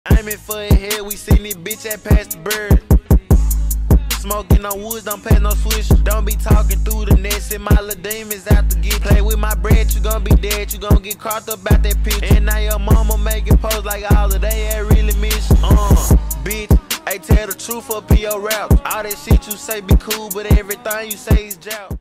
Aiming for a head, we seen this bitch that passed the bird. Smoking on woods, don't pass no switch. Don't be talking through the net, send my little demons out to get. Play with my bread, you gon' be dead, you gon' get caught up out that pitch. And now your mama making posts like all of they ain't really miss. Bitch, hey, tell the truth up in your rap. All that shit you say be cool, but everything you say is jout.